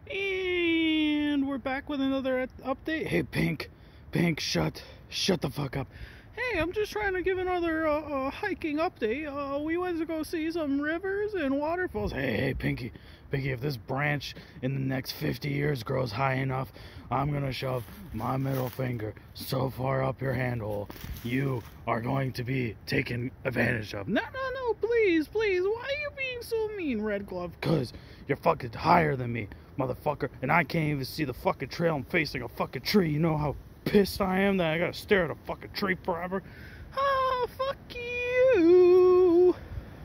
And we're back with another update. Hey, Pink, shut the fuck up. Hey, I'm just trying to give another hiking update. We went to go see some rivers and waterfalls. Hey, Pinky, if this branch in the next 50 years grows high enough, I'm gonna shove my middle finger so far up your handhole, you are going to be taken advantage of. No, please, why are you being so mean, Red Glove? Cause you're fucking higher than me, motherfucker, and I can't even see the fucking trail. I'm facing a fucking tree. You know how pissed I am that I gotta stare at a fucking tree forever? Ah, fuck you.